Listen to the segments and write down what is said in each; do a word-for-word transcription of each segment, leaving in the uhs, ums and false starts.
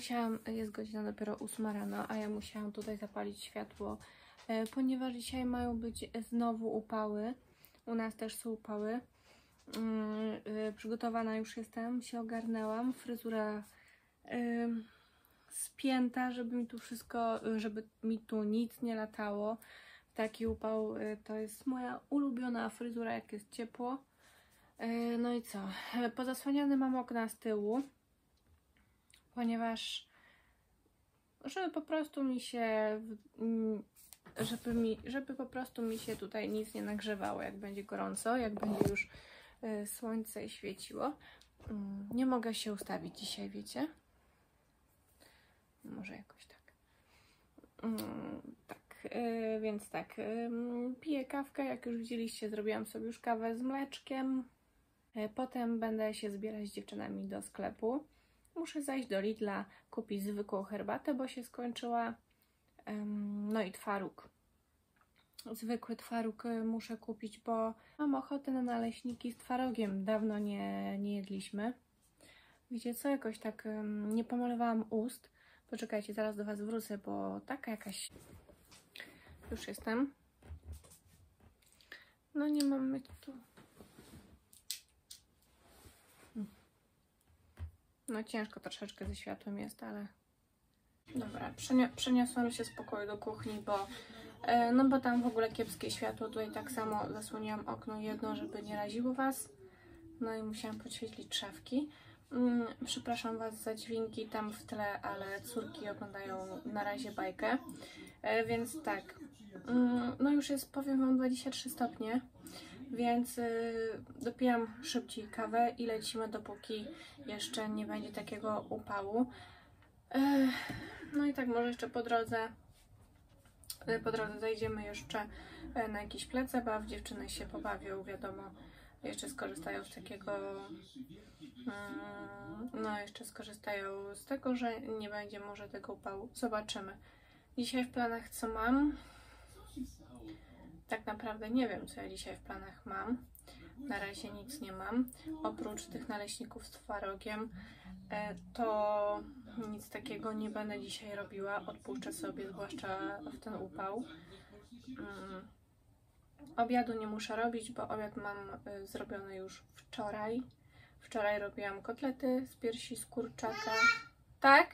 musiałam, jest godzina dopiero ósma rano, a ja musiałam tutaj zapalić światło, e, ponieważ dzisiaj mają być znowu upały. U nas też są upały. Yy, yy, przygotowana już jestem, się ogarnęłam. Fryzura yy, spięta, żeby mi tu wszystko, żeby mi tu nic nie latało. Taki upał yy, to jest moja ulubiona fryzura, jak jest ciepło. Yy, no i co? Pozasłaniane mam okna z tyłu, ponieważ żeby po prostu mi się żeby mi, żeby po prostu mi się tutaj nic nie nagrzewało, jak będzie gorąco, jak będzie już y, słońce świeciło. Mm, nie mogę się ustawić dzisiaj, wiecie? Może jakoś tak. Mm, tak, y, więc tak, y, piję kawkę, jak już widzieliście, zrobiłam sobie już kawę z mleczkiem. Y, potem będę się zbierać z dziewczynami do sklepu. Muszę zajść do Lidla, kupić zwykłą herbatę, bo się skończyła. No i twaróg. Zwykły twaróg muszę kupić, bo mam ochotę na naleśniki z twarogiem. Dawno nie, nie jedliśmy. Wiecie co? Jakoś tak nie pomalowałam ust. Poczekajcie, zaraz do Was wrócę, bo taka jakaś... Już jestem. No nie mamy tu... No ciężko troszeczkę ze światłem jest, ale... Dobra, przeniosłam się z pokoju do kuchni, bo e, no bo tam w ogóle kiepskie światło. Tutaj tak samo zasłoniłam okno jedno, żeby nie raziło Was. No i musiałam podświetlić szafki. Mm, przepraszam Was za dźwięki tam w tle, ale córki oglądają na razie bajkę. E, więc tak, mm, no już jest, powiem Wam, dwadzieścia trzy stopnie, więc y, dopijam szybciej kawę i lecimy, dopóki jeszcze nie będzie takiego upału. E, No i tak może jeszcze po drodze, po drodze zajdziemy jeszcze na jakiś plac zabaw, dziewczyny się pobawią, wiadomo, jeszcze skorzystają z takiego, no jeszcze skorzystają z tego, że nie będzie może tego upału, zobaczymy. Dzisiaj w planach co mam? Tak naprawdę nie wiem, co ja dzisiaj w planach mam. Na razie nic nie mam, oprócz tych naleśników z twarogiem, to nic takiego nie będę dzisiaj robiła, odpuszczę sobie, zwłaszcza w ten upał. Um, obiadu nie muszę robić, bo obiad mam y, zrobiony już wczoraj. Wczoraj robiłam kotlety z piersi z kurczaka. Tak?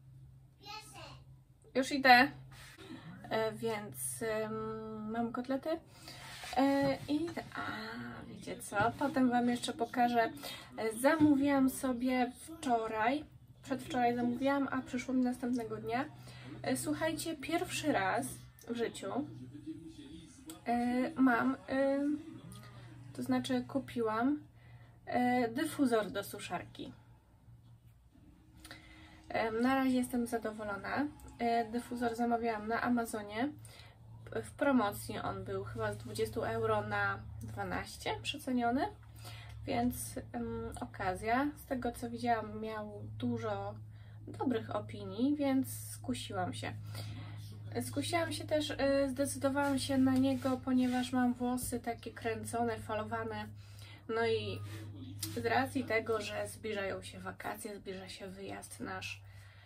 Już idę. E, więc y, mam kotlety. I a, wiecie co, potem Wam jeszcze pokażę. Zamówiłam sobie wczoraj, przedwczoraj zamówiłam, a przyszło mi następnego dnia. Słuchajcie, pierwszy raz w życiu mam, to znaczy kupiłam dyfuzor do suszarki. Na razie jestem zadowolona. Dyfuzor zamawiałam na Amazonie. W promocji on był chyba z dwadzieścia euro na dwanaście przeceniony, więc um, okazja. Z tego co widziałam, miał dużo dobrych opinii, więc skusiłam się. Skusiłam się też, y, zdecydowałam się na niego, ponieważ mam włosy takie kręcone, falowane. No i z racji tego, że zbliżają się wakacje, zbliża się wyjazd nasz,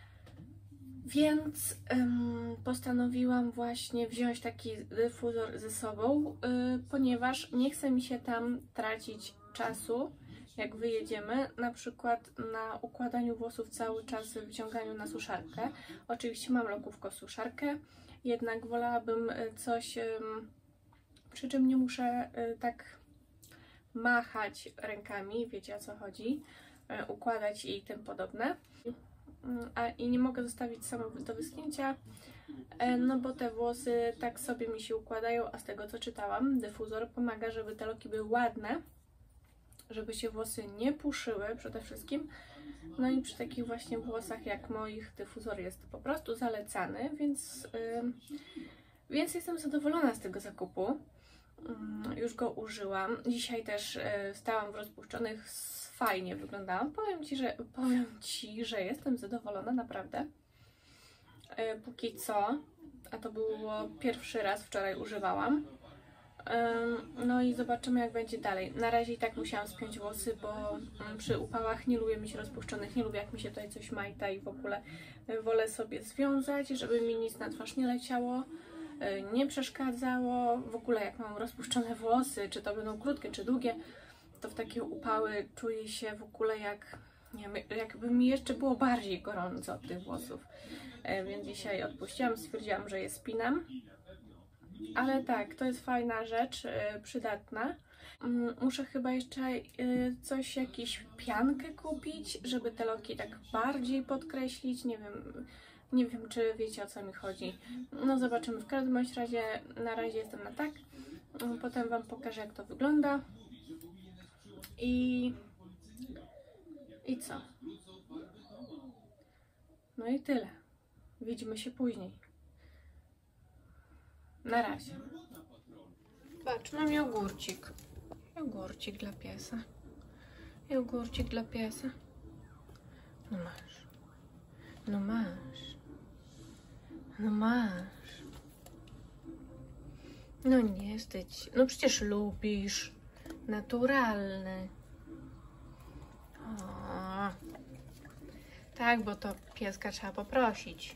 więc ym, postanowiłam właśnie wziąć taki dyfuzor ze sobą, yy, ponieważ nie chce mi się tam tracić czasu, jak wyjedziemy, na przykład na układaniu włosów cały czas, w wyciąganiu na suszarkę. Oczywiście mam lokówko suszarkę, jednak wolałabym coś, yy, przy czym nie muszę yy, tak machać rękami, wiecie o co chodzi, yy, układać i tym podobne. A, i nie mogę zostawić samo do wyschnięcia, no bo te włosy tak sobie mi się układają, a z tego co czytałam, dyfuzor pomaga, żeby te loki były ładne, żeby się włosy nie puszyły przede wszystkim. No i przy takich właśnie włosach jak moich dyfuzor jest po prostu zalecany, więc, yy, więc jestem zadowolona z tego zakupu. Yy, już go użyłam. Dzisiaj też yy, stałam w rozpuszczonych, fajnie wyglądałam. Powiem Ci, że, powiem Ci, że jestem zadowolona, naprawdę. Yy, póki co, a to było pierwszy raz, wczoraj używałam, No i zobaczymy, jak będzie dalej. Na razie i tak musiałam spiąć włosy, bo przy upałach nie lubię mieć rozpuszczonych, nie lubię jak mi się tutaj coś majta i w ogóle wolę sobie związać, żeby mi nic na twarz nie leciało, nie przeszkadzało. W ogóle jak mam rozpuszczone włosy, czy to będą krótkie, czy długie, to w takie upały czuję się w ogóle jak, nie wiem, jakby mi jeszcze było bardziej gorąco od tych włosów. Więc dzisiaj odpuściłam, stwierdziłam, że je spinam. Ale tak, to jest fajna rzecz, yy, przydatna. Yy, muszę chyba jeszcze yy, coś, jakiś piankę kupić, żeby te loki tak bardziej podkreślić. Nie wiem, nie wiem, czy wiecie, o co mi chodzi. No zobaczymy. W każdym bądź razie na razie jestem na tak. Yy, potem Wam pokażę, jak to wygląda. I... I co? No i tyle. Widzimy się później. Na razie. Patrz, mam jogurcik. Jogurcik dla piesa. Jogurcik dla piesa. No masz. No masz. No masz. No nie wstydź. No przecież lubisz. Naturalny. O. Tak, bo to pieska trzeba poprosić.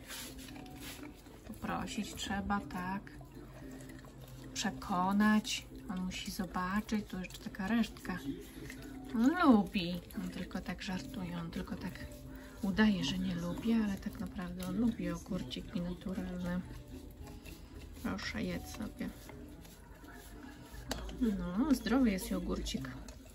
Poprosić trzeba, tak. Przekonać. On musi zobaczyć. Tu jeszcze taka resztka. On lubi. On tylko tak żartuje. On tylko tak udaje, że nie lubi, ale tak naprawdę on lubi jogurciki naturalne. Proszę, jedz sobie. No, zdrowy jest jogurcik.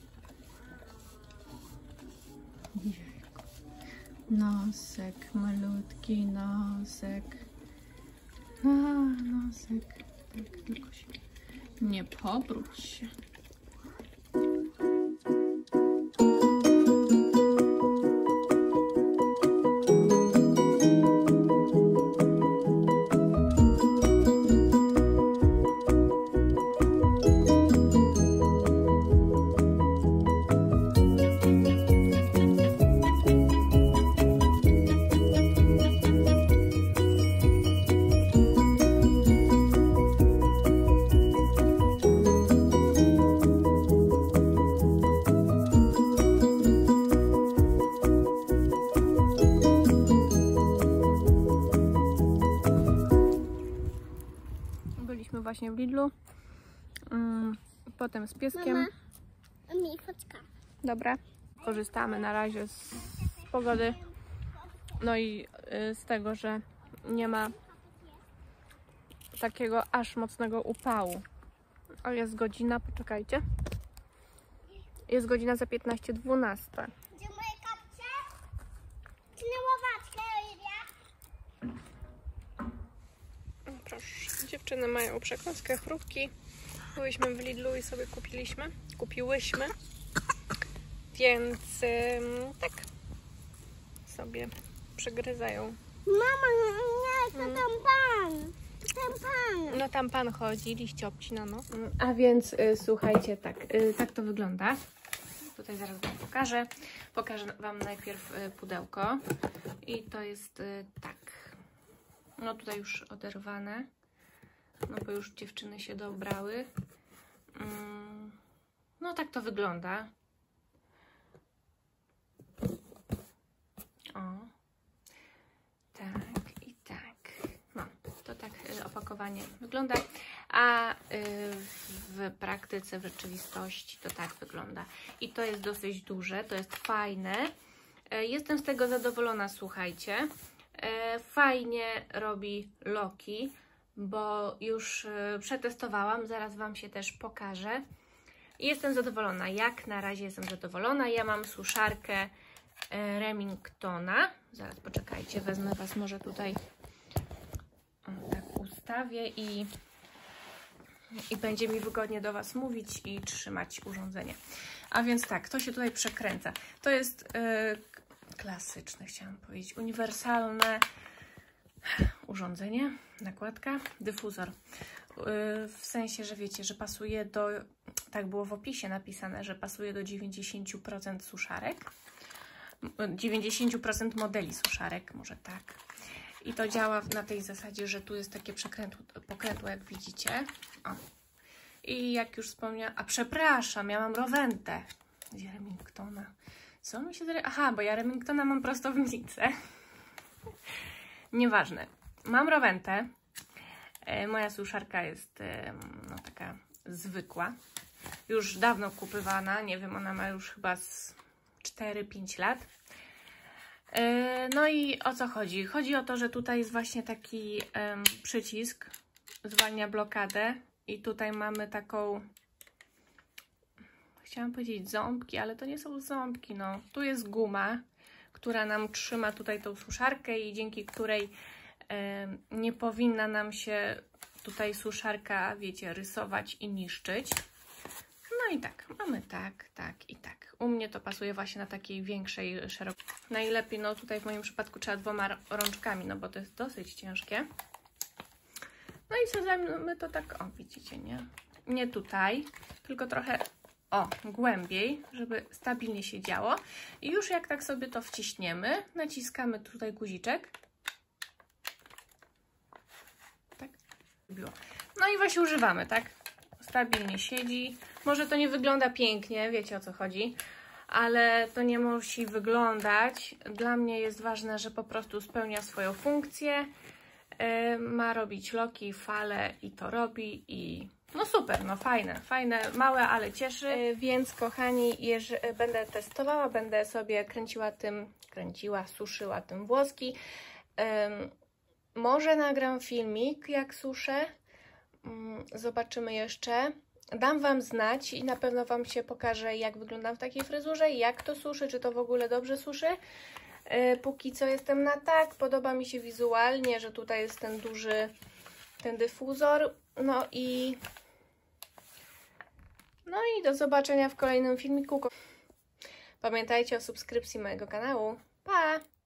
Jejku. Nosek, malutki nosek. A, nosek. Tak, tylko się nie pobrudź się. Właśnie w Lidlu, um, potem z pieskiem. Mama, mi fotka. Dobra, korzystamy na razie z pogody, no i y, z tego, że nie ma takiego aż mocnego upału. A jest godzina, poczekajcie, jest godzina za piętnaście dwanaście. Gdzie moje kapcie? Czy na łowaczkę idzie? Proszę, dziewczyny mają przekąskę, chrupki. Byłyśmy w Lidlu i sobie kupiliśmy, kupiłyśmy, więc ym, tak sobie przegryzają. Mama, nie, to tam pan, tam pan. No tam pan chodzi, liście obcinano. A więc y, słuchajcie, tak, y, tak to wygląda. Tutaj zaraz Wam pokażę. Pokażę Wam najpierw y, pudełko. I to jest y, tak. No tutaj już oderwane, no bo już dziewczyny się dobrały. Mm, no tak to wygląda. O, tak i tak. No, to tak opakowanie wygląda, a w praktyce, w rzeczywistości to tak wygląda. I to jest dosyć duże, to jest fajne. Jestem z tego zadowolona, słuchajcie. Fajnie robi loki, bo już przetestowałam, zaraz Wam się też pokażę. Jestem zadowolona, jak na razie jestem zadowolona. Ja mam suszarkę Remingtona. Zaraz poczekajcie, wezmę Was może tutaj, o, tak ustawię i, i będzie mi wygodnie do Was mówić i trzymać urządzenie. A więc tak, to się tutaj przekręca. To jest yy, klasyczne, chciałam powiedzieć, uniwersalne urządzenie, nakładka, dyfuzor. Yy, w sensie, że wiecie, że pasuje do, tak było w opisie napisane, że pasuje do dziewięćdziesięciu procent suszarek. dziewięćdziesiąt procent modeli suszarek, może tak. I to działa na tej zasadzie, że tu jest takie przekrętło, pokrętło, jak widzicie. O. I jak już wspomniałam, a przepraszam, ja mam Rowentę. Gdzie Remingtona? Co mi się zre... Aha, bo ja Remingtona mam prostownicę. Nieważne. Mam Rowentę. E, moja suszarka jest e, no, taka zwykła. Już dawno kupywana. Nie wiem, ona ma już chyba z cztery pięć lat. E, no i o co chodzi? Chodzi o to, że tutaj jest właśnie taki e, przycisk. Zwalnia blokadę. I tutaj mamy taką... Chciałam powiedzieć ząbki, ale to nie są ząbki, no. Tu jest guma, która nam trzyma tutaj tą suszarkę i dzięki której e, nie powinna nam się tutaj suszarka, wiecie, rysować i niszczyć. No i tak, mamy tak, tak i tak. U mnie to pasuje właśnie na takiej większej szerokości. Najlepiej, no tutaj w moim przypadku trzeba dwoma rączkami, no bo to jest dosyć ciężkie. No i wsadzamy to tak, o widzicie, nie? Nie tutaj, tylko trochę... O, głębiej, żeby stabilnie się działo. I już jak tak sobie to wciśniemy, naciskamy tutaj guziczek. Tak. No i właśnie używamy, tak? Stabilnie siedzi. Może to nie wygląda pięknie, wiecie o co chodzi, ale to nie musi wyglądać. Dla mnie jest ważne, że po prostu spełnia swoją funkcję. Yy, ma robić loki, fale i to robi i... No super, no fajne, fajne, małe, ale cieszy. Yy, więc kochani, jeżeli będę testowała, będę sobie kręciła tym, kręciła, suszyła tym włoski. Yy, może nagram filmik, jak suszę. Yy, zobaczymy jeszcze. Dam Wam znać i na pewno Wam się pokaże, jak wyglądam w takiej fryzurze, jak to suszy, czy to w ogóle dobrze suszy. Yy, póki co jestem na tak, podoba mi się wizualnie, że tutaj jest ten duży, ten dyfuzor. No i... No i do zobaczenia w kolejnym filmiku. Pamiętajcie o subskrypcji mojego kanału. Pa!